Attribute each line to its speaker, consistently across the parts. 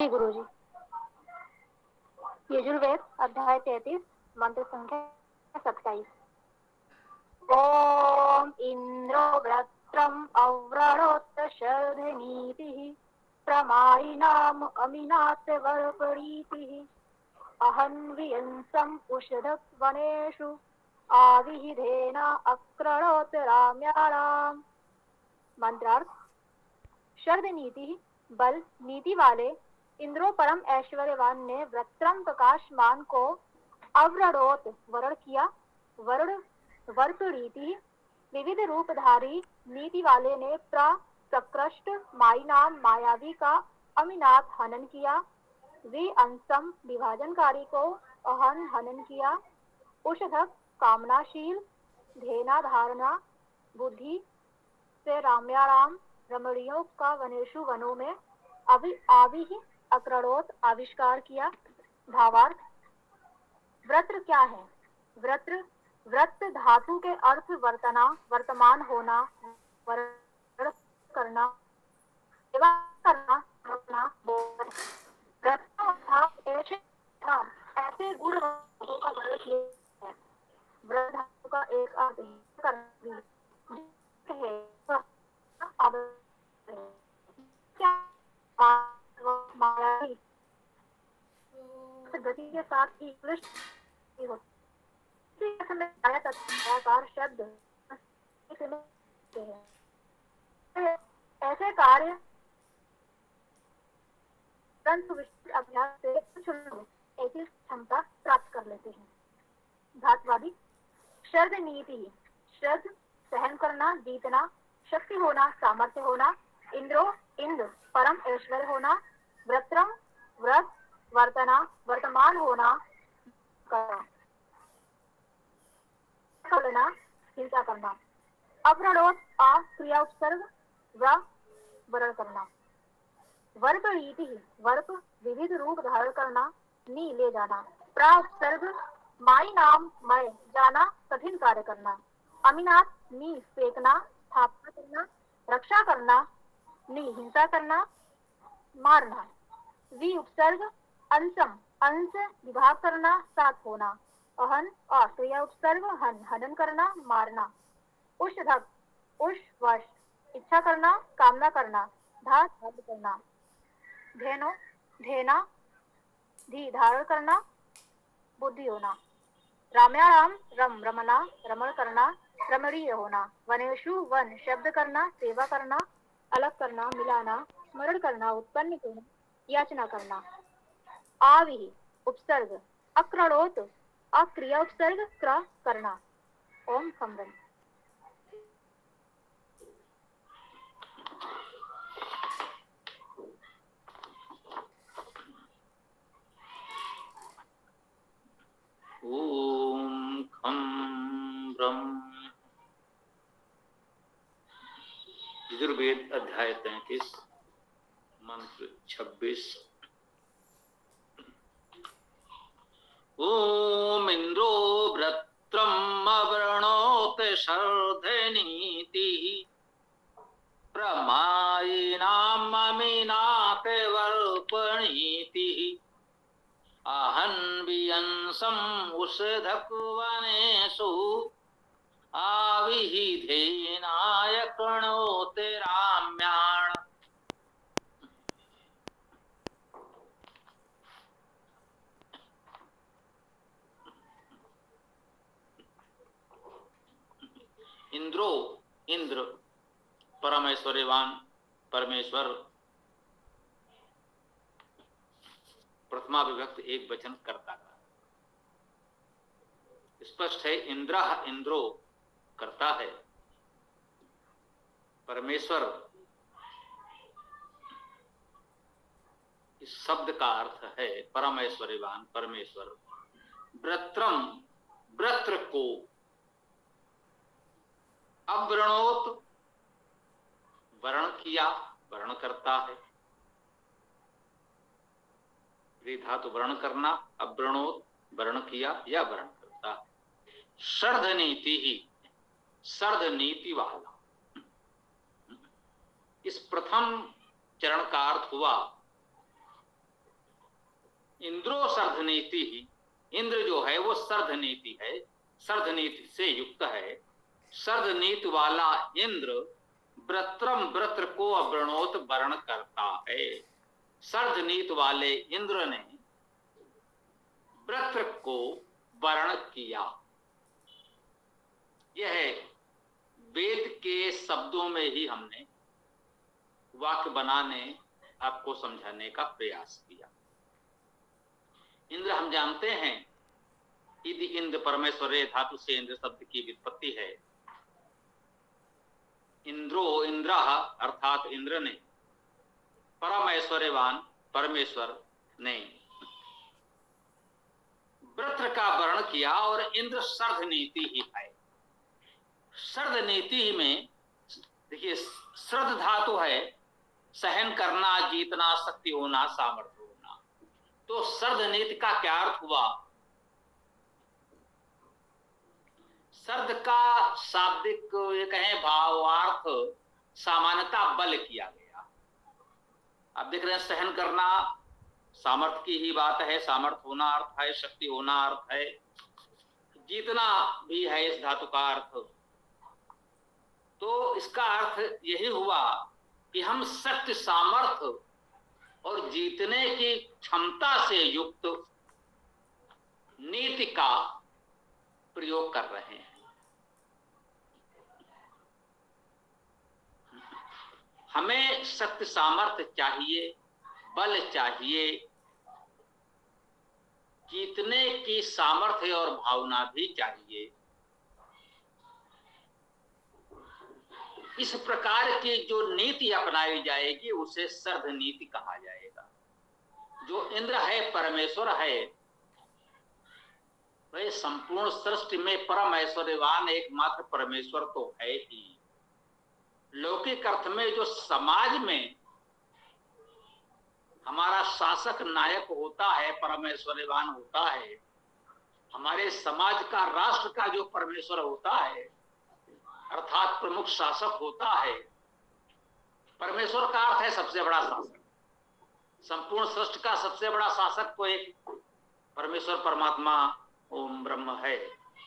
Speaker 1: जी गुरुजी। यजुर्वेद अध्याय 33 मंत्र संख्या 27। ओम इंद्रो वृत्रम अव्रणोत शर्धनीतिः प्रमायिनाम अमिनात वर्परीतिः अहन्वियंसम उषधक वनेषु आविहिधेना अक्रणोत राम्याणाम। मंत्रार्थ। शर्द नीति बल नीति वाले इंद्रो परम ऐश्वर्यवान ने वृत्रम प्रकाशमान को अव्रणोत वर्ण किया। वर्ण वर्तुरीति विविध रूपधारी नीति वाले ने प्रकृष्ट माई नाम मायावी का अमिनाथ हनन किया। वे अंसम विभाजनकारी को अहन हनन किया। उषधक कामनाशील धेना धारणा बुद्धि से राम्याराम रमणियों का वनेशु वनों में आदि ही अक्रणोत आविष्कार किया। भावार्थ। व्रत्र क्या है? व्रत्र व्रत धातु के अर्थ वर्तना वर्तमान होना वर्ण करना सेवा करना ऐसे गुण का वर्णन किया है। व्रत धातु का एक अर्थ करना गति के साथ ही शब्द ऐसे कार्य अभ्यास से ऐसी क्षमता प्राप्त कर लेते हैं। धातुवादी शर्द नीति शर्द सहन करना जीतना शक्ति होना सामर्थ्य होना इंद्रो इंद्र परम ऐश्वर्य होना व्रत्रम व्रत वर्तना वर्तमान होना करना हिंसा करना अव्रणोत क्रिया उपसर्ग वर्ण करना वर्प रीति वर्प विविध रूप धारण करना नी ले जाना प्राउपसर्ग माई नाम मय जाना कठिन कार्य करना अमीनाथ नी फेंकना स्थापना करना रक्षा करना नी हिंसा करना मारना वी उपसर्ग अंशम अंश विभाग करना साथ होना अहन और क्रिया उपसर्ग हन हनन करना मारना उषधक उष वश इच्छा करना कामना करना धात हद करना धेनो धेना धी धारण करना बुद्धि होना राम्याराम रम रमना रमण करना रमणीय होना वनेशु वन शब्द करना सेवा करना अलग करना मिलाना स्मरण करना उत्पन्न करना याचना करना आवि उपसर्ग अक्रणोत अक्रिया उपसर्ग क्र करना। ओम खम्बन।
Speaker 2: ओम खम ब्रह्म। यजुर्वेद अध्याय 33 मंत्र 26। ओम इंद्रो वृत्रम अवृणोत शर्धनीति प्रमायिनाम अमीनात वर्पणीति अहन्वियंसम उषधक वनेषु आविहिधेनाय कृणोते राम्याण। इंद्रो इंद्र परमेश्वरवान परमेश्वर प्रथमा विभक्त एक वचन करता था। स्पष्ट है इंद्र इंद्रो करता है परमेश्वर। इस शब्द का अर्थ है परमेश्वरवान परमेश्वर। वृत्रम वृत्र को अव्रणोत वर्ण किया वर्ण करता है। धातु वर्ण करना अव्रणोत वर्ण किया या वर्ण करता है। शर्ध नीति ही शर्ध नीति वाला। इस प्रथम चरण का अर्थ हुआ इंद्रो सर्धनीति ही, इंद्र जो है वो सर्धनीति है, सर्धनीति से युक्त है। सर्धनीति वाला इंद्र व्रत्रम, व्रत्र को अवृणोत, वर्ण करता है। सर्धनीति वाले इंद्र ने व्रत्र को वर्ण किया। यह वेद के शब्दों में ही हमने वाक्य बनाने, आपको समझाने का प्रयास किया। इंद्र हम जानते हैं, यदि इंद्र परमेश्वरे धातु से इंद्र शब्द की व्युत्पत्ति है। इंद्रो, इंद्र अर्थात इंद्र ने, परम ऐश्वर्यवान परमेश्वर ने व्रत्र का वर्ण किया। और इंद्र सर्धनीति ही है। सर्धनीति में देखिए, श्रद्ध धातु है, सहन करना, जीतना, शक्ति होना, सामर्थ्य होना। तो सर्धनीति का क्या अर्थ हुआ? सर्ध का शाब्दिक ये कहें भावार्थ सामान्यता बल किया गया। आप देख रहे हैं, सहन करना सामर्थ्य की ही बात है, सामर्थ्य होना अर्थ है, शक्ति होना अर्थ है, जीतना भी है इस धातु का अर्थ। तो इसका अर्थ यही हुआ कि हम शक्ति, सामर्थ्य और जीतने की क्षमता से युक्त नीति का प्रयोग कर रहे हैं। हमें शक्ति, सामर्थ्य चाहिए, बल चाहिए, जीतने की सामर्थ्य और भावना भी चाहिए। इस प्रकार की जो नीति अपनाई जाएगी उसे सर्ध नीति कहा जाएगा। जो इंद्र है, परमेश्वर है, वह संपूर्ण सृष्टि में परम ऐश्वर्यवान एकमात्र परमेश्वर तो है ही। लौकिक अर्थ में जो समाज में हमारा शासक नायक होता है, परमेश्वरवान होता है, हमारे समाज का, राष्ट्र का जो परमेश्वर होता है अर्थात प्रमुख शासक होता है। परमेश्वर का अर्थ है सबसे बड़ा शासक। संपूर्ण सृष्टि का सबसे बड़ा शासक तो एक परमेश्वर परमात्मा ओम ब्रह्म है।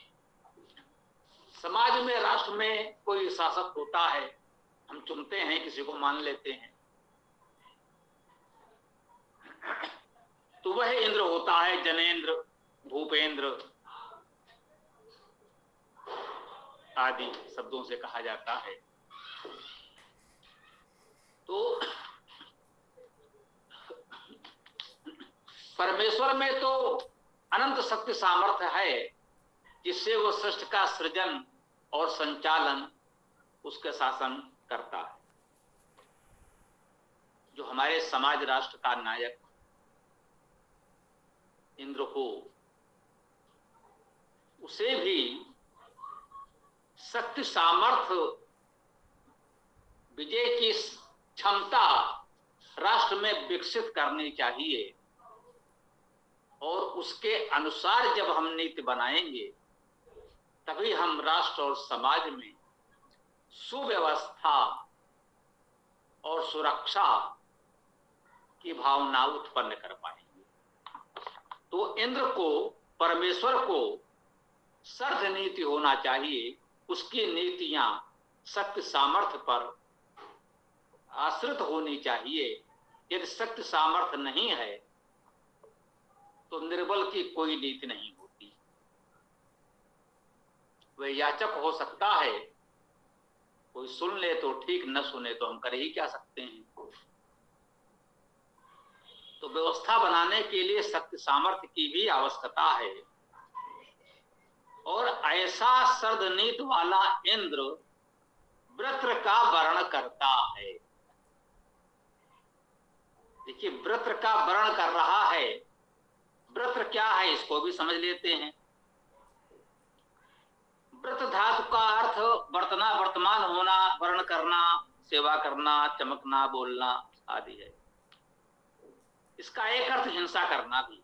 Speaker 2: समाज में, राष्ट्र में कोई शासक होता है, हम चुनते हैं, किसी को मान लेते हैं, तो वह इंद्र होता है। जनेंद्र, भूपेंद्र आदि शब्दों से कहा जाता है। तो परमेश्वर में तो अनंत शक्ति सामर्थ्य है, जिससे वो सृष्टि का सृजन और संचालन, उसके शासन करता है। जो हमारे समाज, राष्ट्र का नायक इंद्र हो, उसे भी शक्ति, सामर्थ्य, विजय की क्षमता राष्ट्र में विकसित करनी चाहिए। और उसके अनुसार जब हम नीति बनाएंगे तभी हम राष्ट्र और समाज में सुव्यवस्था और सुरक्षा की भावना उत्पन्न कर पाएंगे। तो इंद्र को, परमेश्वर को सर्ध नीति होना चाहिए। उसकी नीतियां शक्ति, सामर्थ्य पर आश्रित होनी चाहिए। यदि शक्ति, सामर्थ्य नहीं है तो निर्बल की कोई नीति नहीं होती। वह याचक हो सकता है, कोई सुन ले तो ठीक, न सुने तो हम कर ही क्या सकते हैं। तो व्यवस्था बनाने के लिए शक्ति, सामर्थ्य की भी आवश्यकता है। और ऐसा सर्धनीति वाला इंद्र व्रत्र का वर्ण करता है। देखिए, व्रत्र का वर्ण कर रहा है। व्रत्र क्या है इसको भी समझ लेते हैं। व्रत धातु का अर्थ वर्तना, वर्तमान होना, वर्ण करना, सेवा करना, चमकना, बोलना आदि है। इसका एक अर्थ हिंसा करना भी।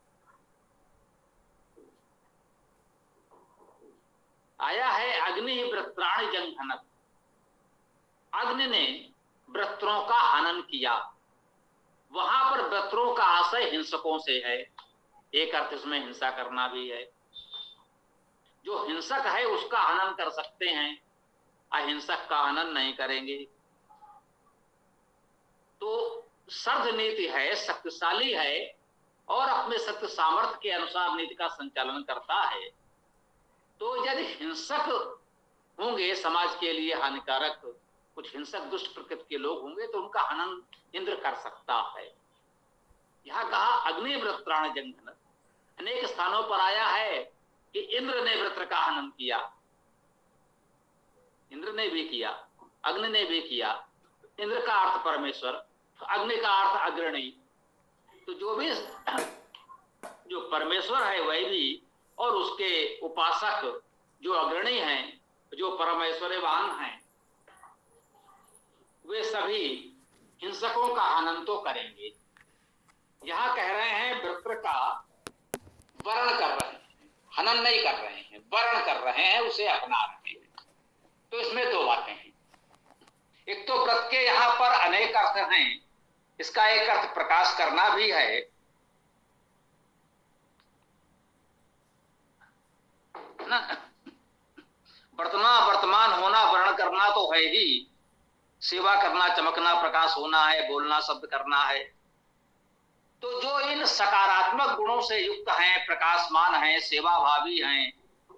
Speaker 2: आया है अग्नि ही व्रत्राणि जंघनत। अग्नि ने व्रत्रों का हनन किया। वहां पर वृत्रों का आशय हिंसकों से है। एक अर्थ इसमें हिंसा करना भी है। जो हिंसक है उसका हनन कर सकते हैं, अहिंसक का हनन नहीं करेंगे। तो सर्द नीति है, शक्तिशाली है और अपने शक्ति सामर्थ्य के अनुसार नीति का संचालन करता है। तो यदि हिंसक होंगे, समाज के लिए हानिकारक कुछ हिंसक दुष्ट प्रकृति के लोग होंगे, तो उनका हनन इंद्र कर सकता है। यहां कहा अग्निवृत्राण जंघन, अनेक स्थानों पर आया है कि इंद्र ने वृत्र का हनन किया। इंद्र ने भी किया, अग्नि ने भी किया। इंद्र का अर्थ परमेश्वर, अग्नि का अर्थ अग्रणी। तो जो परमेश्वर है वह भी और उसके उपासक जो अग्रणी हैं, जो परमेश्वरवान हैं, वे सभी हिंसकों का हनन तो करेंगे। यहां कह रहे हैं वृत्र का वरण कर रहे हैं, हनन नहीं कर रहे हैं, वरण कर रहे हैं, उसे अपना रहे हैं। तो इसमें दो बातें हैं। एक तो व्रत के यहां पर अनेक अर्थ हैं। इसका एक अर्थ प्रकाश करना भी है ना, वर्तमान होना, वर्ण करना तो है ही, सेवा करना, चमकना, प्रकाश होना है, बोलना, शब्द करना है। तो जो इन सकारात्मक गुणों से युक्त हैं, प्रकाशमान हैं, सेवाभावी हैं,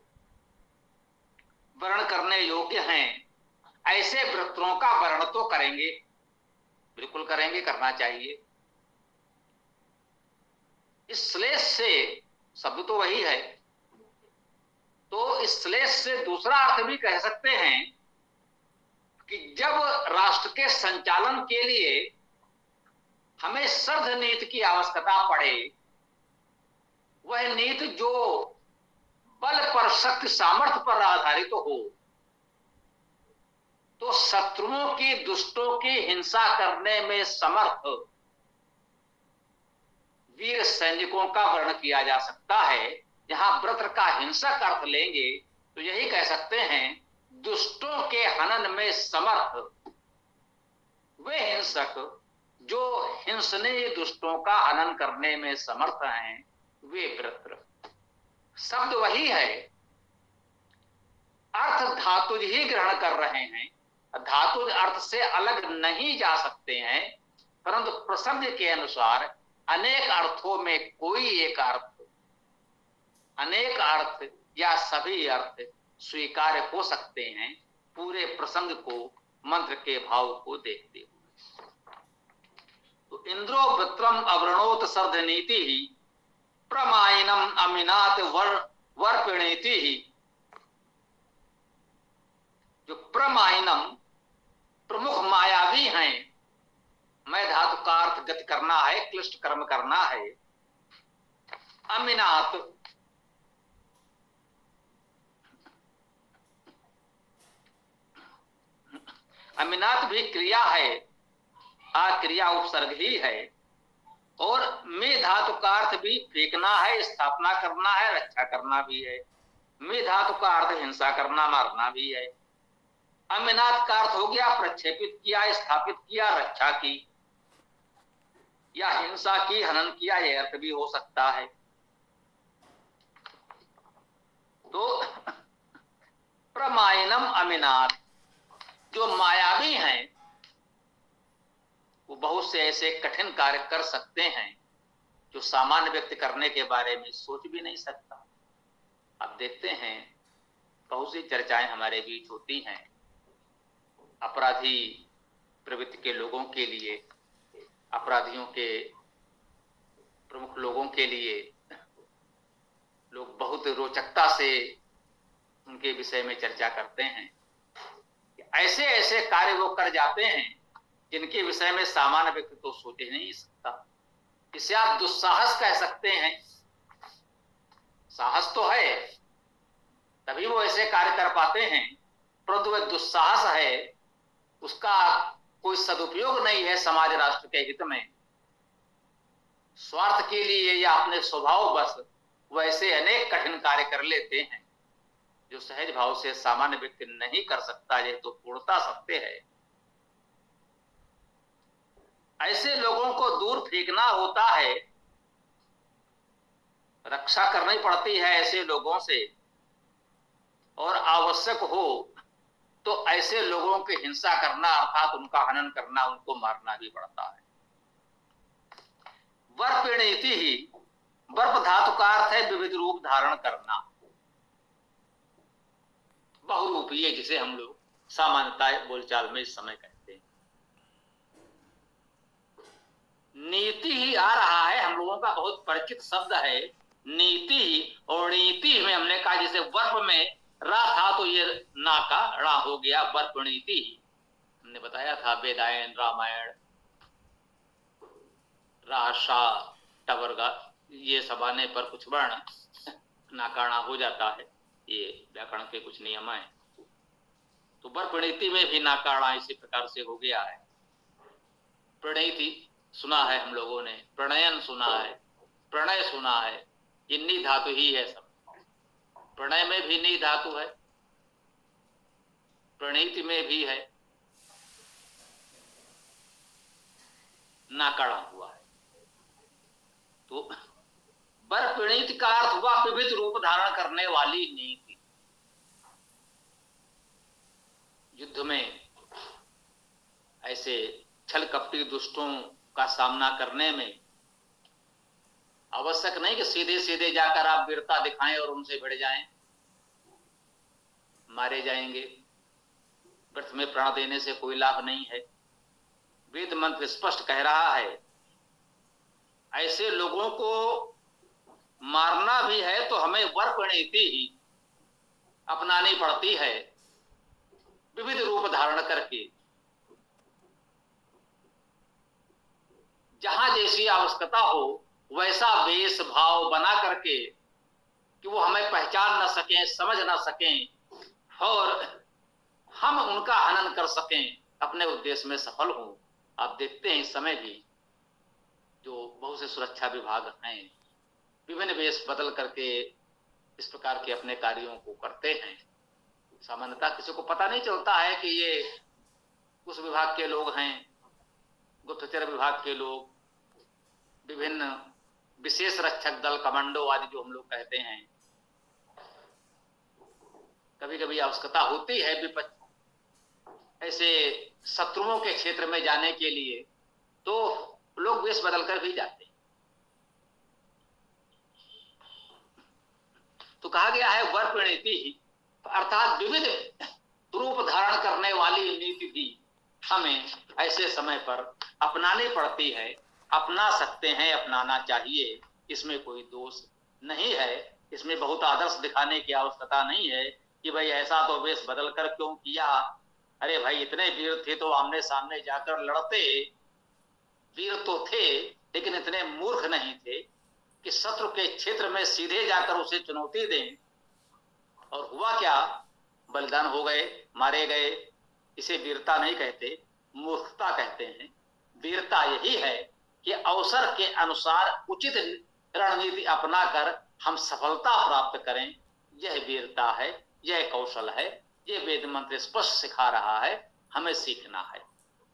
Speaker 2: वर्ण करने योग्य हैं, ऐसे वृत्रों का वर्ण तो करेंगे, बिल्कुल करेंगे, करना चाहिए। इस श्लेष से, शब्द तो वही है, तो इस श्लेष से दूसरा अर्थ भी कह सकते हैं कि जब राष्ट्र के संचालन के लिए हमें सर्द नीति की आवश्यकता पड़े, वह नीति जो बल पर, शक्ति सामर्थ्य पर आधारित हो, तो शत्रुओं की, दुष्टों की हिंसा करने में समर्थ वीर सैनिकों का वर्णन किया जा सकता है। यहां वृत्र का हिंसक अर्थ लेंगे तो यही कह सकते हैं, दुष्टों के हनन में समर्थ वे हिंसक जो हिंसनीय दुष्टों का हनन करने में समर्थ हैं, वे वृत्र। शब्द वही है, अर्थ धातु ही ग्रहण कर रहे हैं। धातु अर्थ से अलग नहीं जा सकते हैं, परंतु प्रसंग के अनुसार अनेक अर्थों में कोई एक अर्थ, अनेक अर्थ या सभी अर्थ स्वीकार्य हो सकते हैं, पूरे प्रसंग को, मंत्र के भाव को देखते हुए। तो इंद्रो वृत्रम अवरणोत सर्ध नीति ही प्रमायनम अमिनात वर्पिणीति ही। जो प्रमायनम, प्रमुख मायावी हैं, मैं धातु का अर्थ गति करना है, क्लिष्ट कर्म करना है। अमिनात, अमिनात भी क्रिया है, क्रिया उपसर्ग ही है। और में धातु का अर्थ भी फेंकना है, स्थापना करना है, रक्षा करना भी है। में धातु का अर्थ हिंसा करना, मारना भी है। अमिनात का अर्थ हो गया प्रक्षेपित किया, स्थापित किया, रक्षा की या हिंसा की, हनन किया, यह अर्थ भी हो सकता है। तो प्रमायनम अमिनात, जो मायावी हैं वो बहुत से ऐसे कठिन कार्य कर सकते हैं जो सामान्य व्यक्ति करने के बारे में सोच भी नहीं सकता। अब देखते हैं, बहुत सी चर्चाएं हमारे बीच होती हैं अपराधी प्रवृत्ति के लोगों के लिए, अपराधियों के प्रमुख लोगों के लिए। लोग बहुत रोचकता से उनके विषय में चर्चा करते हैं। ऐसे ऐसे कार्य वो कर जाते हैं जिनके विषय में सामान्य व्यक्ति तो सोच ही नहीं सकता। इसे आप दुस्साहस कह सकते हैं। साहस तो है, तभी वो ऐसे कार्य कर पाते हैं, परंतु वह दुस्साहस है, उसका कोई सदुपयोग नहीं है समाज राष्ट्र के हित में। स्वार्थ के लिए या अपने स्वभाव बस वैसे अनेक कठिन कार्य कर लेते हैं जो सहज भाव से सामान्य व्यक्ति नहीं कर सकता। यह तो पूर्णता सत्य है। ऐसे लोगों को दूर फेंकना होता है, रक्षा करनी पड़ती है ऐसे लोगों से, और आवश्यक हो तो ऐसे लोगों की हिंसा करना अर्थात उनका हनन करना, उनको मारना भी पड़ता है। वर्पणीति ही, वर्प धातु का अर्थ है विविध रूप धारण करना, बहुरूपीय, जिसे हम लोग सामान्यतः बोलचाल में इस समय कहते हैं। नीति ही आ रहा है, हम लोगों का बहुत परिचित शब्द है नीति, और नीति में हमने कहा जैसे वर्प में रा था तो ये ना का रा हो गया, वर्प नीति ही। हमने बताया था वेदायन, रामायण, राशा टवर्गा, ये सब आने पर कुछ वर्ण नाकाणा हो जाता है, ये व्याकरण के कुछ नियम है। तो वर्पणीति में भी नाकाणा इसी प्रकार से हो गया है। प्रणीति सुना है हम लोगों ने, प्रणयन सुना है, प्रणय सुना है, ये नी धातु ही है सब। प्रणय में भी नी धातु है, प्रणीति में भी है, नाकाणा हुआ है। तो वर्पणीति का अर्थ हुआ विविध रूप धारण करने वाली नीति। युद्ध में ऐसे छल कपटी दुष्टों का सामना करने में आवश्यक नहीं कि सीधे सीधे जाकर आप वीरता दिखाएं और उनसे भिड़ जाएं, मारे जाएंगे। व्यर्थ में प्राण देने से कोई लाभ नहीं है। वेद मंत्र स्पष्ट कह रहा है ऐसे लोगों को मारना भी है तो हमें वर्पणीति ही अपनानी पड़ती है, विविध रूप धारण करके, जहां जैसी आवश्यकता हो वैसा वेश भाव बना करके कि वो हमें पहचान न सकें, समझ न सकें, और हम उनका हनन कर सकें, अपने उद्देश्य में सफल हों। आप देखते हैं इस समय भी जो बहुत से सुरक्षा विभाग हैं विभिन्न वेश बदल करके इस प्रकार के अपने कार्यों को करते हैं। सामान्यतः किसी को पता नहीं चलता है कि ये उस विभाग के लोग हैं, गुप्तचर विभाग के लोग, विभिन्न विशेष रक्षक दल, कमांडो आदि जो हम लोग कहते हैं। कभी कभी आवश्यकता होती है विपक्ष ऐसे शत्रुओं के क्षेत्र में जाने के लिए, तो लोग वेश बदलकर भी जाते हैं। तो कहा गया है वर्पणीति ही, अर्थात विविध रूप धारण करने वाली नीति भी हमें ऐसे समय पर अपनानी पड़ती है। अपना सकते हैं, अपनाना चाहिए, इसमें कोई दोष नहीं है। इसमें बहुत आदर्श दिखाने की आवश्यकता नहीं है कि भाई ऐसा तो वेश बदल कर क्यों किया। अरे भाई इतने वीर थे तो आमने सामने जाकर लड़ते, वीर तो थे लेकिन इतने मूर्ख नहीं थे कि शत्रु के क्षेत्र में सीधे जाकर उसे चुनौती दें। और हुआ क्या, बलिदान हो गए, मारे गए। इसे वीरता नहीं कहते, मूर्खता कहते हैं। वीरता यही है कि अवसर के अनुसार उचित रणनीति अपनाकर हम सफलता प्राप्त करें, यह वीरता है, यह कौशल है। यह वेद मंत्र स्पष्ट सिखा रहा है, हमें सीखना है।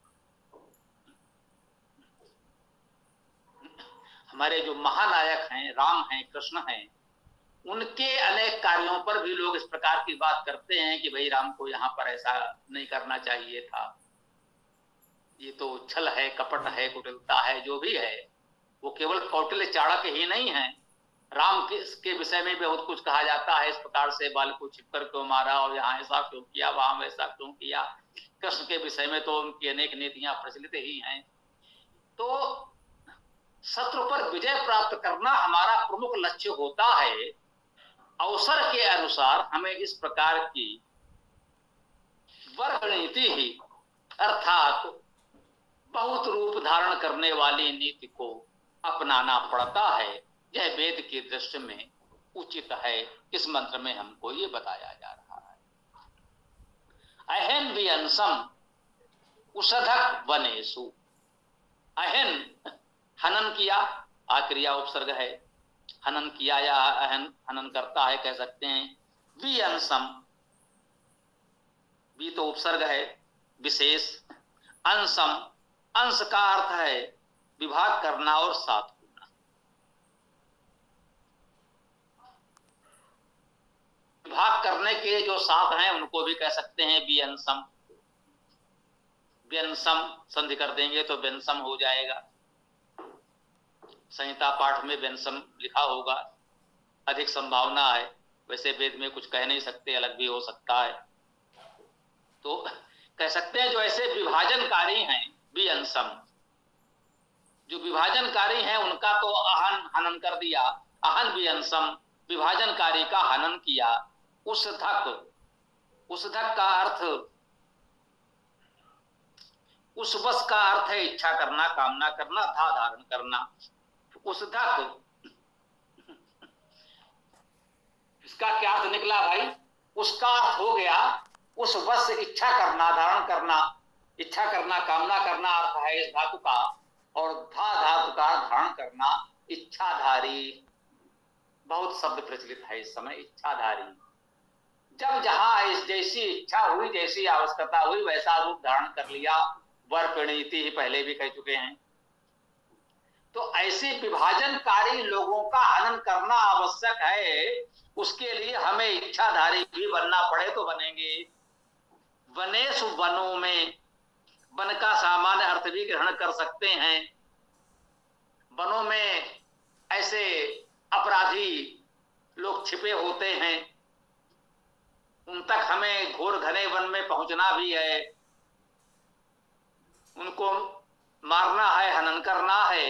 Speaker 2: हमारे जो महानायक हैं, राम हैं, कृष्ण हैं, उनके अनेक कार्यों पर भी लोग इस प्रकार की बात करते हैं कि भाई राम को यहाँ पर ऐसा नहीं करना चाहिए था, ये तो छल है, कपट है, कुटिलता है, जो भी है। वो केवल कौटिल्य चाणक ही नहीं है, राम के विषय में बहुत कुछ कहा जाता है। इस प्रकार से बाल को छिपकर क्यों मारा, और यहाँ ऐसा क्यों किया, वहां वैसा क्यों किया। कृष्ण के विषय में तो उनकी अनेक नीतियां प्रचलित ही हैं। तो शत्रु पर विजय प्राप्त करना हमारा प्रमुख लक्ष्य होता है। अवसर के अनुसार हमें इस प्रकार की वर्णनीति ही, अर्थात बहुत रूप धारण करने वाली नीति को अपनाना पड़ता है। यह वेद की दृष्टि में उचित है। इस मंत्र में हमको ये बताया जा रहा है। अहन विअंसम उषधक वनेषु। अहन हनन किया, आक्रिया उपसर्ग है, हनन किया या हनन करता है कह सकते हैं। विअंसम, भी तो उपसर्ग है विशेष, अंशम अंश का अर्थ है विभाग करना और साथ होना। विभाग करने के जो साथ हैं उनको भी कह सकते हैं व्यंसम। व्यंसम संधि कर देंगे तो व्यंसम हो जाएगा। संहिता पाठ में व्यंसम लिखा होगा, अधिक संभावना है। वैसे वेद में कुछ कह नहीं सकते, अलग भी हो सकता है। तो कह सकते हैं जो ऐसे विभाजनकारी हैं व्यंसम, जो विभाजनकारी हैं उनका तो अहन हनन कर दिया। अहन व्यंसम, विभाजनकारी का हनन किया। उस धक का अर्थ, उस वश का अर्थ है इच्छा करना, कामना करना, धा धारण करना। उस धक, इसका क्या अर्थ निकला भाई? उसका अर्थ हो गया उस वश, इच्छा करना, धारण करना, इच्छा करना, कामना करना अर्थ है इस धातु का। और धा धातु का धारण करना, इच्छाधारी। बहुत शब्द प्रचलित है इस समय, इच्छाधारी। जब जहां जैसी इच्छा हुई, जैसी आवश्यकता हुई, वैसा रूप धारण कर लिया। वर परिणीति ही पहले भी कह चुके हैं। तो ऐसे विभाजनकारी लोगों का हनन करना आवश्यक है। उसके लिए हमें इच्छाधारी भी बनना पड़े तो बनेंगे। वनेश, वनों में, वन का सामान्य अर्थ भी ग्रहण कर सकते हैं। वनों में ऐसे अपराधी लोग छिपे होते हैं, उन तक हमें घोर घने वन में पहुंचना भी है, उनको मारना है, हनन करना है।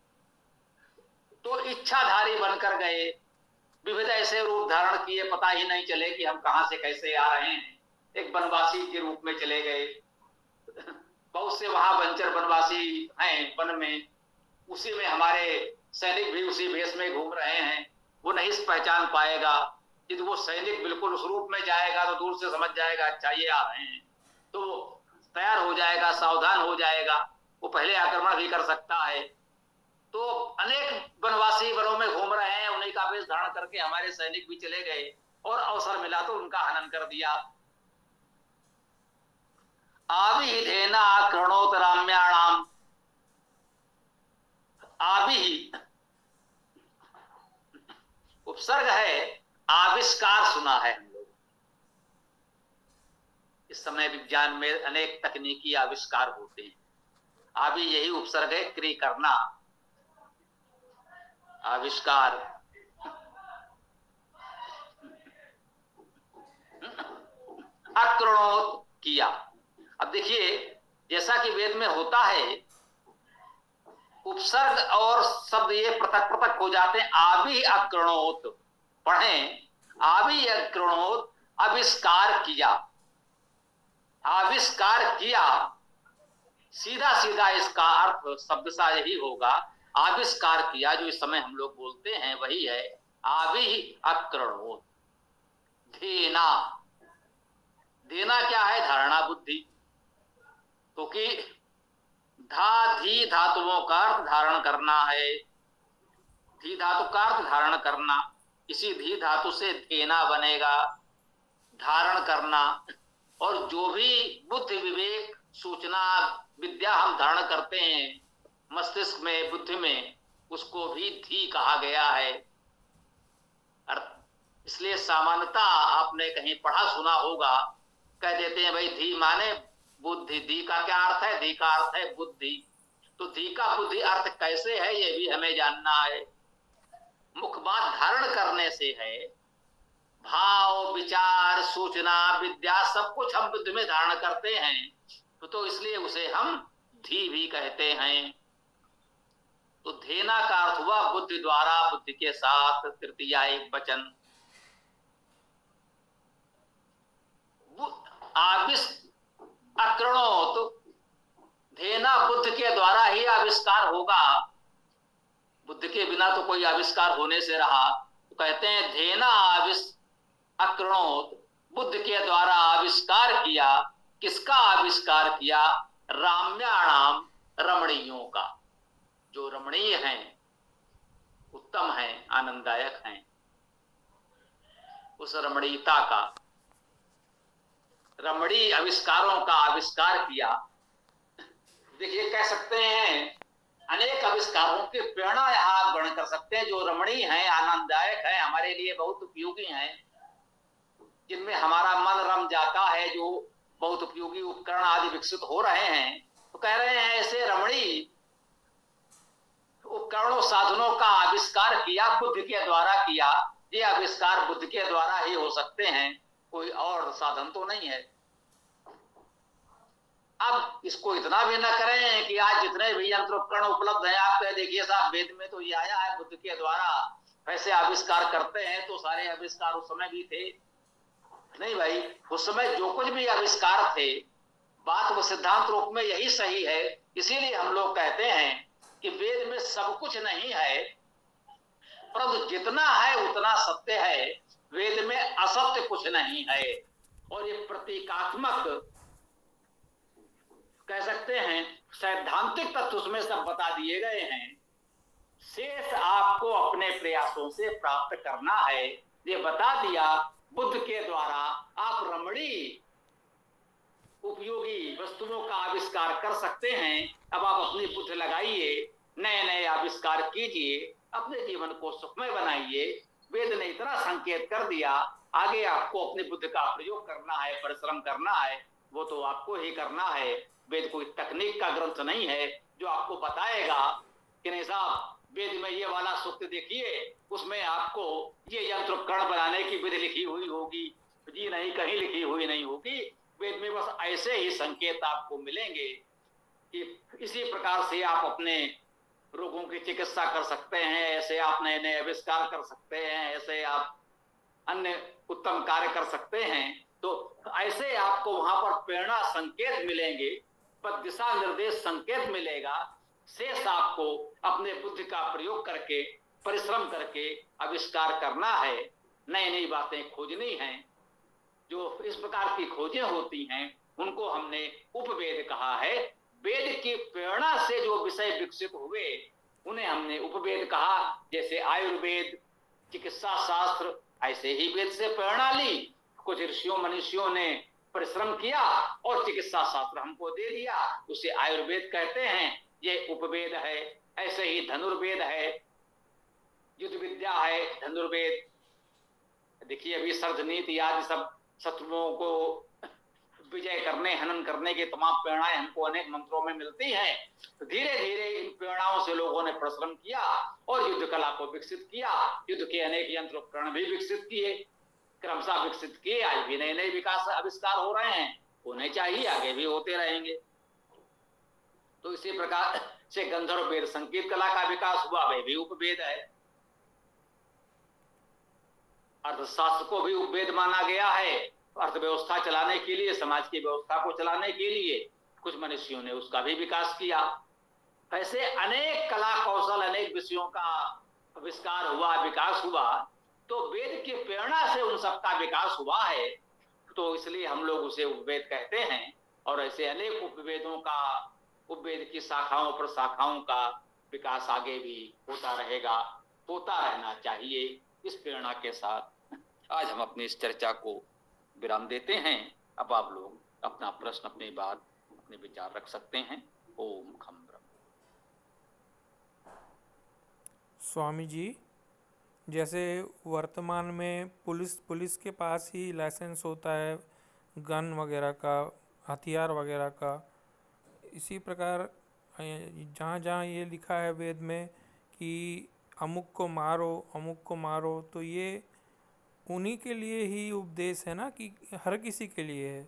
Speaker 2: तो इच्छाधारी बनकर गए, विविध ऐसे रूप धारण किए, पता ही नहीं चले कि हम कहां से कैसे आ रहे हैं। एक वनवासी के रूप में चले गए। बहुत से वहां वंचर वनवासी हैं वन में, उसी में हमारे सैनिक भी उसी भेष में घूम रहे हैं। वो नहीं पहचान पाएगा। यदि वो सैनिक बिल्कुल उस रूप में जाएगा तो दूर से समझ जाएगा अच्छा ये आ रहे हैं, तो तैयार हो जाएगा, सावधान हो जाएगा। वो पहले आक्रमण भी कर सकता है। तो अनेक वनवासी वनों में घूम रहे हैं, उन्हीं का वेश धारण करके हमारे सैनिक भी चले गए और अवसर मिला तो उनका हनन कर दिया। आविधेना आक्रमणोत्तराम्याणाम, आवि उपसर्ग है, आविष्कार सुना है हम लोग। इस समय विज्ञान में अनेक तकनीकी आविष्कार होते हैं। आवि यही उपसर्ग है, क्रिया करना, आविष्कार। आक्रमणोत किया। अब देखिए, जैसा कि वेद में होता है, उपसर्ग और शब्द ये पृथक पृथक हो जाते हैं। आवि अक्रणोत, पढ़ें, आवि अक्रणोत, आविष्कार किया। आविष्कार किया, सीधा सीधा इसका अर्थ शब्द सा यही होगा। आविष्कार किया जो इस समय हम लोग बोलते हैं वही है आवि अक्रणोत। धेना, देना क्या है? धारणा बुद्धि। क्योंकि धा धी धातुओं का अर्थ धारण करना है। धी धातु का अर्थ धारण करना, इसी धी धातु से धेना बनेगा, धारण करना। और जो भी बुद्धि, विवेक, सूचना, विद्या हम धारण करते हैं मस्तिष्क में, बुद्धि में, उसको भी धी कहा गया है। इसलिए सामान्यता आपने कहीं पढ़ा सुना होगा, कह देते हैं भाई धी माने बुद्धि। धी का क्या अर्थ है? धी का अर्थ है बुद्धि। तो धी का बुद्धि अर्थ कैसे है ये भी हमें जानना है। मुख बात धारण करने से है। भाव, विचार, सूचना, विद्या सब कुछ हम बुद्धि में धारण करते हैं, तो इसलिए उसे हम धी भी कहते हैं। तो धेना का अर्थ हुआ बुद्धि द्वारा, बुद्धि के साथ, तृतीया एक वचन। आविष अक्रणोत, धेना बुद्ध के द्वारा ही आविष्कार होगा। बुद्ध के बिना तो कोई आविष्कार होने से रहा। तो कहते हैं धेना आविष अक्रणोत, बुद्ध के द्वारा आविष्कार किया। किसका आविष्कार किया? राम्याणाम, रमणीयों का। जो रमणीय हैं, उत्तम हैं, आनंददायक हैं, उस रमणीयता का, रमणीय आविष्कारों का आविष्कार किया। देखिए कह सकते हैं अनेक आविष्कारों की प्रेरणा यहाँ आप ग्रहण कर सकते हैं, जो रमणीय हैं, आनंददायक हैं, हमारे लिए बहुत उपयोगी हैं, जिनमें हमारा मन रम जाता है, जो बहुत उपयोगी उपकरण आदि विकसित हो रहे हैं। तो कह रहे हैं ऐसे रमणीय उपकरणों साधनों का आविष्कार किया बुद्ध के द्वारा किया। ये आविष्कार बुद्ध के द्वारा ही हो सकते हैं, कोई और साधन तो नहीं है। अब इसको इतना भी न करें कि आज जितने भी यंत्र उपकरण उपलब्ध हैं, आप देखिए साहब वेद में तो ये आया है बुद्ध के द्वारा ऐसे आविष्कार करते हैं, तो सारे आविष्कार उस समय भी थे नहीं भाई। उस समय जो कुछ भी आविष्कार थे, बात वो सिद्धांत रूप में यही सही है। इसीलिए हम लोग कहते हैं कि वेद में सब कुछ नहीं है, परंतु जितना है उतना सत्य है। वेद में असत्य कुछ नहीं है, और ये प्रतीकात्मक कह सकते हैं सैद्धांतिक तत्व उसमें सब बता दिए गए हैं। शेष आपको अपने प्रयासों से प्राप्त करना है। ये बता दिया बुद्ध के द्वारा आप रमणीय उपयोगी वस्तुओं का आविष्कार कर सकते हैं। अब आप अपनी बुद्धि लगाइए, नए नए आविष्कार कीजिए, अपने जीवन को सुखमय बनाइए। वेद ने इतना संकेत कर दिया, आगे आपको अपनी बुद्धि का प्रयोग करना है, परिश्रम करना है, वो तो आपको ही करना है। वेद कोई तकनीक का ग्रंथ नहीं है जो आपको बताएगा कि नहीं साहब वेद में ये वाला सूक्त देखिए, उसमें आपको ये यंत्र उपकरण बनाने की विधि लिखी हुई होगी। जी नहीं, कहीं लिखी हुई नहीं होगी। वेद में बस ऐसे ही संकेत आपको मिलेंगे कि इसी प्रकार से आप अपने रोगों की चिकित्सा कर सकते हैं, ऐसे आप नए नए आविष्कार कर सकते हैं, ऐसे आप अन्य उत्तम कार्य कर सकते हैं। तो ऐसे आपको वहां पर प्रेरणा संकेत मिलेंगे, पर दिशा निर्देश संकेत मिलेगा। शेष आपको अपने बुद्धि का प्रयोग करके, परिश्रम करके आविष्कार करना है, नई नई बातें खोजनी हैं। जो इस प्रकार की खोजें होती हैं उनको हमने उपवेद कहा है। वेद की प्रेरणा से जो विषय विकसित हुए उन्हें हमने उपवेद कहा। जैसे आयुर्वेद, चिकित्सा शास्त्र, ऐसे ही वेद से प्रेरणा ली। कुछ ऋषियों मनुष्यों ने परिश्रम किया और चिकित्सा शास्त्र हमको दे दिया, उसे आयुर्वेद कहते हैं। ये उपवेद है। ऐसे ही धनुर्वेद है, युद्ध विद्या है धनुर्वेद। देखिए अभी सर्वनीति आदि सब शत्रुओं को विजय करने, हनन करने की तमाम प्रेरणाएं हमको अनेक मंत्रों में मिलती हैं। तो धीरे धीरे इन प्रेरणाओं से लोगों ने परिश्रम किया और युद्ध कला को विकसित किया। युद्ध के अनेक यंत्र उपकरण भी विकसित किए, क्रमशः विकसित किए। आज भी नए नए विकास आविष्कार हो रहे हैं, होने चाहिए, आगे भी होते रहेंगे। तो इसी प्रकार से गंधर्व वेद संगीत कला का विकास हुआ, वह भी उपवेद है। अर्थशास्त्र को भी उपवेद माना गया है। अर्थव्यवस्था चलाने के लिए, समाज की व्यवस्था को चलाने के लिए कुछ मनुष्यों ने उसका भी विकास किया। ऐसे अनेक कला कौशल, अनेक विषयों का आविष्कार हुआ, विकास हुआ। तो वेद की प्रेरणा से उन सबका विकास हुआ है, तो इसलिए हम लोग उसे उपवेद कहते हैं। और ऐसे अनेक उपवेदों का, उपवेद की शाखाओं पर शाखाओं का विकास आगे भी होता रहेगा, होता रहना चाहिए। इस प्रेरणा के साथ आज हम अपनी इस चर्चा को विराम देते हैं। अब आप लोग अपना प्रश्न, अपनी बात, अपने विचार रख सकते हैं। ओम खम ब्रह्म।
Speaker 3: स्वामी जी, जैसे वर्तमान में पुलिस के पास ही लाइसेंस होता है गन वगैरह का, हथियार वगैरह का, इसी प्रकार जहाँ जहाँ ये लिखा है वेद में कि अमुक को मारो, अमुक को मारो, तो ये उन्हीं के लिए ही उपदेश है ना, कि हर किसी के लिए है?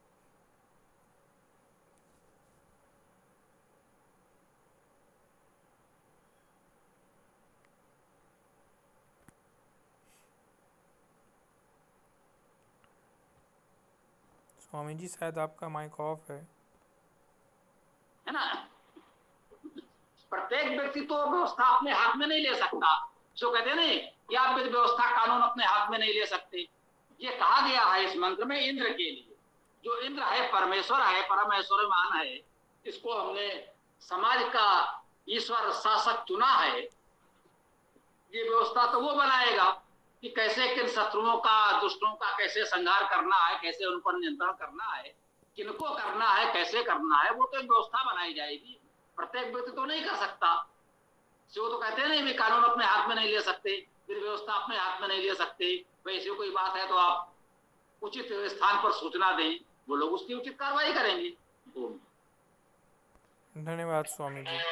Speaker 3: स्वामी जी शायद आपका माइक ऑफ है
Speaker 2: ना। प्रत्येक व्यक्ति तो व्यवस्था अपने हाथ में नहीं ले सकता। जो कहते नहीं कि आप व्यवस्था कानून अपने हाथ में नहीं ले सकते। ये कहा गया है इस मंत्र में इंद्र के लिए। जो इंद्र है परमेश्वर है, परमेश्वरमान है। इसको हमने समाज का ईश्वर शासक चुना है। ये व्यवस्था तो वो बनाएगा कि कैसे किन शत्रुओं का, दुष्टों का कैसे संहार करना है, कैसे उन पर नियंत्रण करना है। किनको करना है, कैसे करना है, वो तो एक व्यवस्था बनाई जाएगी। प्रत्येक व्यक्ति तो नहीं कर सकता। वो तो कहते हैं नहीं भी कानून अपने हाथ में नहीं ले सकते, फिर व्यवस्था अपने हाथ में नहीं ले सकते। वैसे कोई बात है तो आप उचित स्थान पर सूचना दें, वो लोग उसकी उचित कार्रवाई करेंगे। तो
Speaker 3: धन्यवाद स्वामी जी।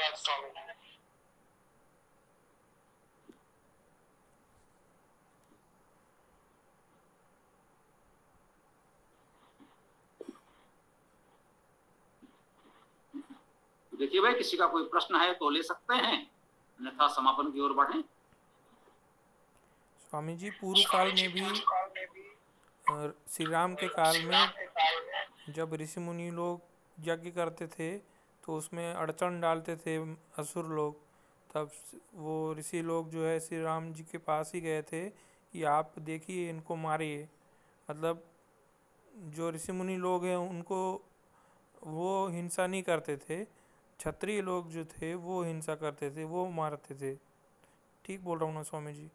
Speaker 2: देखिए भाई, किसी का कोई प्रश्न है तो ले सकते हैं, अन्यथा समापन की ओर बढ़ें।
Speaker 3: स्वामी जी, पूर्व काल में भी श्री राम के काल में जब ऋषि मुनि लोग यज्ञ करते थे तो उसमें अड़चन डालते थे असुर लोग, तब वो ऋषि लोग जो है श्री राम जी के पास ही गए थे कि आप देखिए इनको मारिए। मतलब जो ऋषि मुनि लोग हैं उनको वो हिंसा नहीं करते थे, क्षत्रिय लोग जो थे वो हिंसा करते थे, वो मारते थे। ठीक बोल रहा हूँ ना स्वामी जी?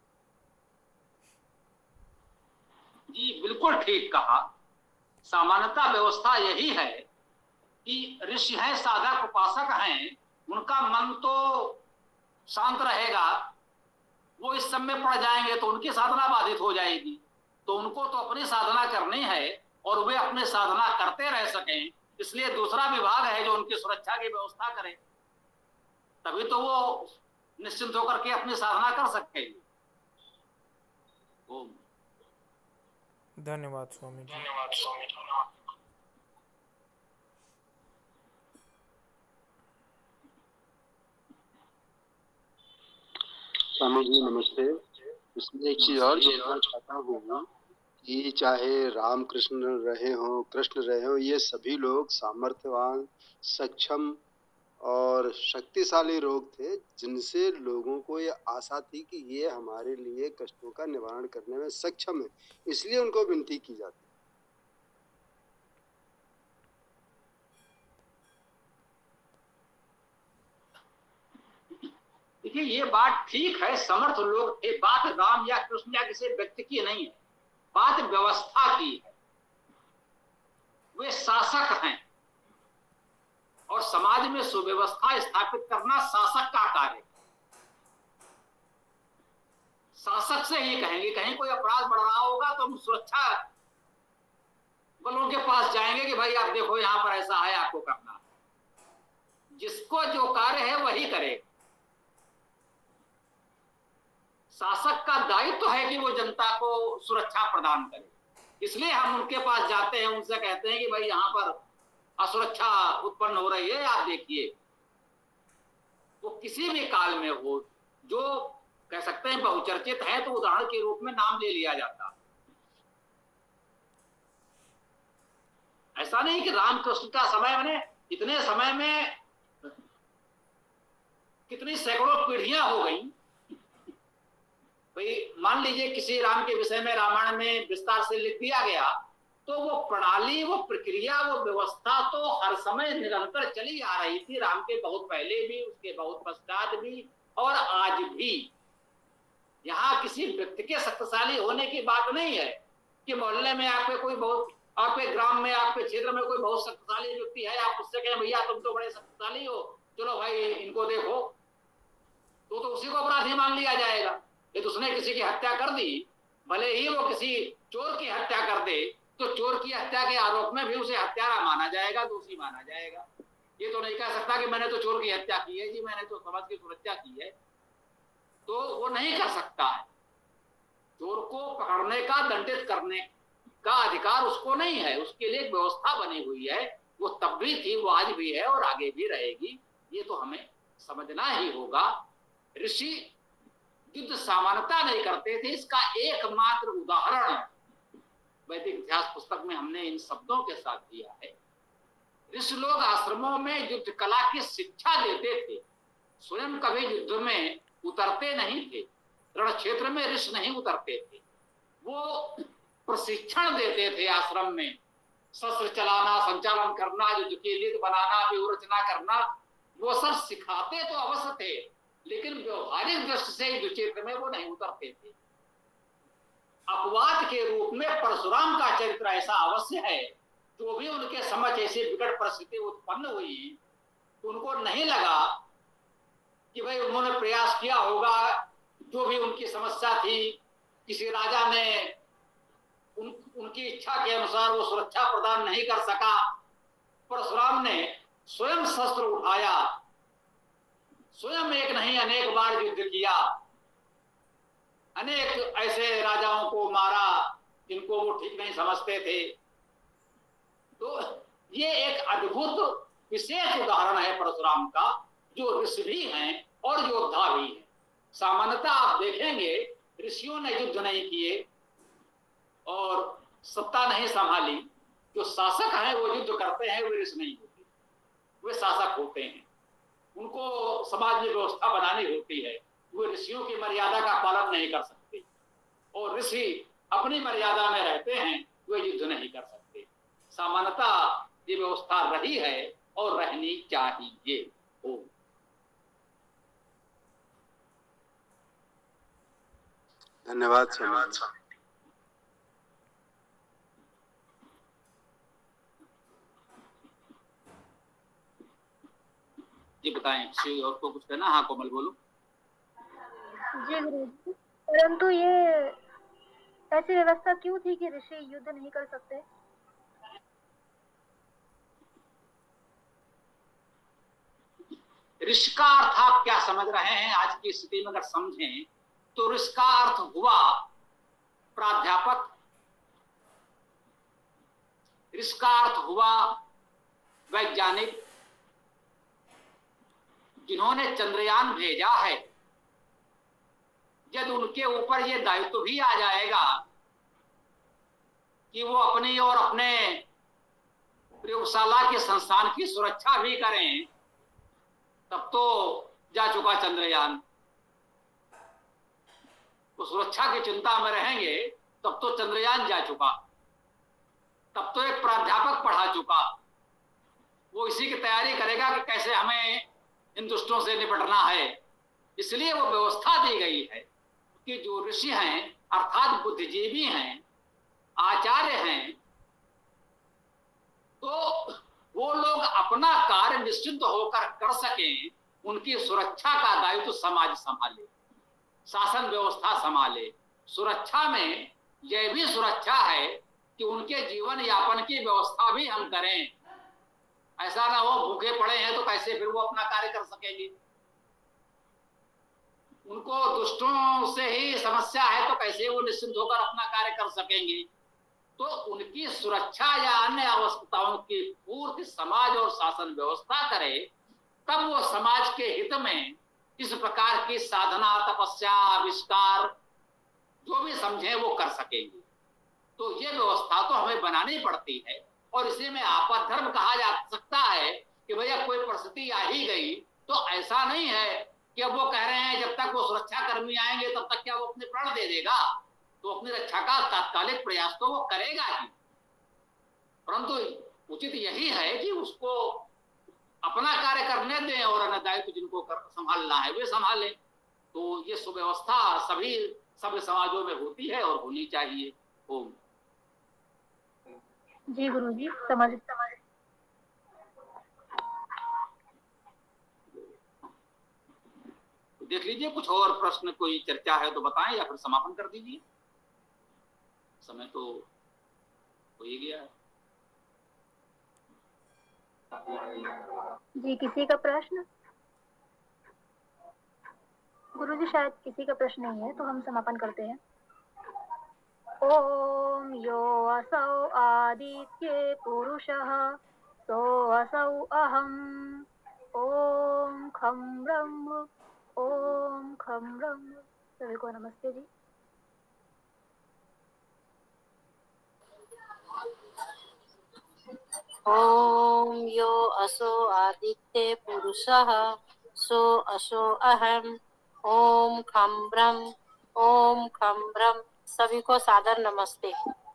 Speaker 2: जी बिल्कुल ठीक कहा। सामान्यता व्यवस्था यही है कि ऋषि हैं, साधक उपासक हैं, उनका मन तो शांत रहेगा। वो इस सब में पड़ जाएंगे तो उनकी साधना बाधित हो जाएगी। तो उनको तो अपनी साधना करनी है और वे अपनी साधना करते रह सकें, इसलिए दूसरा विभाग है जो उनकी सुरक्षा की व्यवस्था करे, तभी तो वो निश्चिंत होकर के अपनी साधना कर सकेंगे।
Speaker 3: धन्यवाद स्वामी जी।
Speaker 4: स्वामी जी नमस्ते। इसमें एक चीज और जोड़ना चाहता हूँ कि चाहे राम कृष्ण रहे हों, कृष्ण रहे हों, ये सभी लोग सामर्थ्यवान, सक्षम और शक्तिशाली लोग थे, जिनसे लोगों को ये आशा थी कि ये हमारे लिए कष्टों का निवारण करने में सक्षम है, इसलिए उनको विनती की जाती।
Speaker 2: देखिए ये बात ठीक है, समर्थ लोग थे। बात राम या कृष्ण या किसी व्यक्ति की नहीं है, बात व्यवस्था की है। वे शासक हैं और समाज में सुव्यवस्था स्थापित करना शासक का कार्य। शासक से ये कहेंगे, कहीं कोई अपराध बढ़ रहा होगा तो हम सुरक्षा बलों के पास जाएंगे कि भाई आप देखो यहां पर ऐसा है, आपको करना है। जिसको जो कार्य है वही करेगा। शासक का दायित्व है कि वो जनता को सुरक्षा प्रदान करे, इसलिए हम उनके पास जाते हैं, उनसे कहते हैं कि भाई यहां पर असुरक्षा उत्पन्न हो रही है, आप देखिए। वो किसी भी काल में हो, जो कह सकते हैं बहुचर्चित है तो उदाहरण के रूप में नाम ले लिया जाता। ऐसा नहीं कि रामकृष्ण का समय, मैंने इतने समय में कितनी सैकड़ों पीढ़ियां हो गई। भाई मान लीजिए किसी राम के विषय में रामायण में विस्तार से लिख दिया गया, तो वो प्रणाली, वो प्रक्रिया, वो व्यवस्था तो हर समय निरंतर चली आ रही थी। राम के बहुत पहले भी, उसके बहुत पश्चात भी और आज भी। यहाँ किसी व्यक्ति के शक्तिशाली होने की बात नहीं है कि मोहल्ले में आपके कोई बहुत, आपके ग्राम में, आपके क्षेत्र में कोई बहुत शक्तिशाली व्यक्ति है, आप उससे कहें भैया तुम तो बड़े शक्तिशाली हो, चलो भाई इनको देखो, तो उसी को अपराधी मान लिया जाएगा। यदि उसने किसी की हत्या कर दी, भले ही वो किसी चोर की हत्या कर दे, तो चोर की हत्या के आरोप में भी उसे हत्यारा माना जाएगा, दोषी माना जाएगा। ये तो नहीं कह सकता कि मैंने तो चोर की हत्या की है जी, मैंने तो समाज की सुरक्षा की है, तो वो नहीं कर सकता है। चोर को पकड़ने का, दंडित करने का अधिकार उसको नहीं है, उसके लिए एक व्यवस्था बनी हुई है। वो तब भी थी, वो आज भी है और आगे भी रहेगी। ये तो हमें समझना ही होगा। ऋषि युद्ध सामान्यता नहीं करते थे, इसका एकमात्र उदाहरण वैदिक इतिहास पुस्तक में हमने इन शब्दों के साथ दिया है। ऋषि लोग आश्रमों में युद्ध कला की शिक्षा देते थे, स्वयं कभी युद्ध में उतरते नहीं थे। रण क्षेत्र में ऋषि नहीं उतरते थे, वो प्रशिक्षण देते थे आश्रम में। शस्त्र चलाना, संचालन करना, युद्ध की लीड बनाना, व्यूहरचना करना, वो सब सिखाते तो अवश्य थे, लेकिन व्यवहारिक दृष्टि से युद्ध क्षेत्र में वो नहीं उतरते थे। अपवाद के रूप में परशुराम का चरित्र ऐसा अवश्य है जो भी उनके समझ ऐसी विकट परिस्थिति उत्पन्न हुई, उनको नहीं लगा कि भाई उन्होंने प्रयास किया होगा, जो भी उनकी समस्या थी, किसी राजा ने उनकी इच्छा के अनुसार वो सुरक्षा प्रदान नहीं कर सका। परशुराम ने स्वयं शस्त्र उठाया, स्वयं एक नहीं अनेक बार युद्ध किया, अनेक ऐसे राजाओं को मारा जिनको वो ठीक नहीं समझते थे। तो ये एक अद्भुत विशेष उदाहरण है परशुराम का, जो ऋषि भी हैं और योद्धा भी हैं। सामान्यतः आप देखेंगे ऋषियों ने युद्ध नहीं किए और सत्ता नहीं संभाली, जो शासक हैं वो युद्ध करते हैं, वे ऋषि नहीं होते, वे शासक होते हैं। उनको समाज में व्यवस्था बनानी होती है, वे ऋषियों की मर्यादा का पालन नहीं कर सकते, और ऋषि अपनी मर्यादा में रहते हैं, वे युद्ध नहीं कर सकते। सामान्यतः ये व्यवस्था रही है और रहनी चाहिए।
Speaker 4: धन्यवाद स्वामी।
Speaker 2: जी बताएं, किसी और को कुछ कहना? हाँ कोमल बोलो।
Speaker 1: जी गुरु जी, परंतु ये ऐसी व्यवस्था क्यों थी कि ऋषि युद्ध नहीं कर सकते?
Speaker 2: ऋषि का अर्थ आप क्या समझ रहे हैं? आज की स्थिति में अगर समझें तो ऋषि का अर्थ हुआ प्राध्यापक, ऋषि का अर्थ हुआ वैज्ञानिक, जिन्होंने चंद्रयान भेजा है। जब उनके ऊपर ये दायित्व भी आ जाएगा कि वो अपनी और अपने प्रयोगशाला के संस्थान की सुरक्षा भी करें, तब तो जा चुका चंद्रयान। वो सुरक्षा की चिंता में रहेंगे तब तो चंद्रयान जा चुका, तब तो एक प्राध्यापक पढ़ा चुका। वो इसी की तैयारी करेगा कि कैसे हमें इन दुष्टों से निपटना है। इसलिए वो व्यवस्था दी गई है कि जो ऋषि हैं अर्थात बुद्धिजीवी हैं, आचार्य हैं, तो वो लोग अपना कार्य निश्चिंत होकर कर सकें, उनकी सुरक्षा का दायित्व समाज संभाले, शासन व्यवस्था संभाले। सुरक्षा में यह भी सुरक्षा है कि उनके जीवन यापन की व्यवस्था भी हम करें। ऐसा ना हो भूखे पड़े हैं तो कैसे फिर वो अपना कार्य कर सकेंगे। उनको दुष्टों से ही समस्या है तो कैसे वो निश्चिंत होकर अपना कार्य कर सकेंगे। तो उनकी सुरक्षा या अन्य आवश्यकताओं की पूर्ति समाज और शासन व्यवस्था करे, तब वो समाज के हित में इस प्रकार की साधना, तपस्या, आविष्कार जो भी समझे वो कर सकेंगे। तो ये व्यवस्था तो हमें बनानी पड़ती है, और इसी में आपद धर्म कहा जा सकता है कि भैया कोई परिस्थिति आ ही गई तो ऐसा नहीं है कि अब वो कह रहे हैं जब तक वो सुरक्षा कर्मी आएंगे तब तक क्या वो अपने प्राण दे देगा। तो अपनी रक्षा का तात्कालिक प्रयास तो वो करेगा ही, परंतु उचित यही है कि उसको अपना कार्य करने दें और अन्य दायित्व जिनको संभालना है वे संभालें। तो ये सुव्यवस्था सभी सभ्य समाजों में होती है और होनी चाहिए। ओम।
Speaker 1: जी गुरु जी, समझ।
Speaker 2: देख लीजिए, कुछ और प्रश्न कोई चर्चा है तो बताएं या फिर समापन कर दीजिए, समय तो हो ही गया है।
Speaker 1: जी किसी का प्रश्न? गुरु जी शायद किसी का प्रश्न नहीं है, तो हम समापन करते हैं। ओम यो असौ आदित्ये पुरुषः सो असौ अहम् ओम खं ब्रह्म ओम खं ब्रह्म। सभी को नमस्ते जी।
Speaker 5: ओम यो असो आदित्य पुरुषः सो असो अहम ओम खं ब्रह्म ओम खं ब्रह्म। सभी को सादर नमस्ते।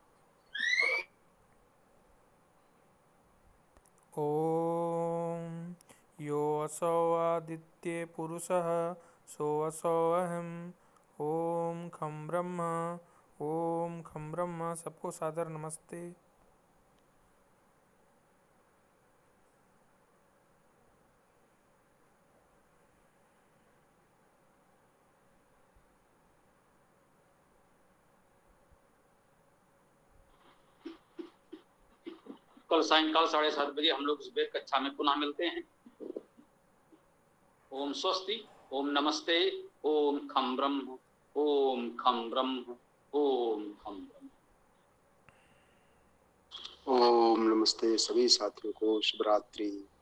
Speaker 3: ओम यो असौ आदित्ये पुरुषः सो असौ अहम् ओम खं ब्रह्म ओम खं ब्रह्म। सबको सादर नमस्ते।
Speaker 2: कल सायंकाल 7:30 बजे हम लोग इस वेद कक्षा में पुनः मिलते हैं। ओम स्वस्ति, ओम नमस्ते, ओम खम ब्रह्म, ओम खम ब्रह्म, ओम खम ब्रह्म।
Speaker 4: ओम नमस्ते। सभी साथियों को शुभ रात्रि।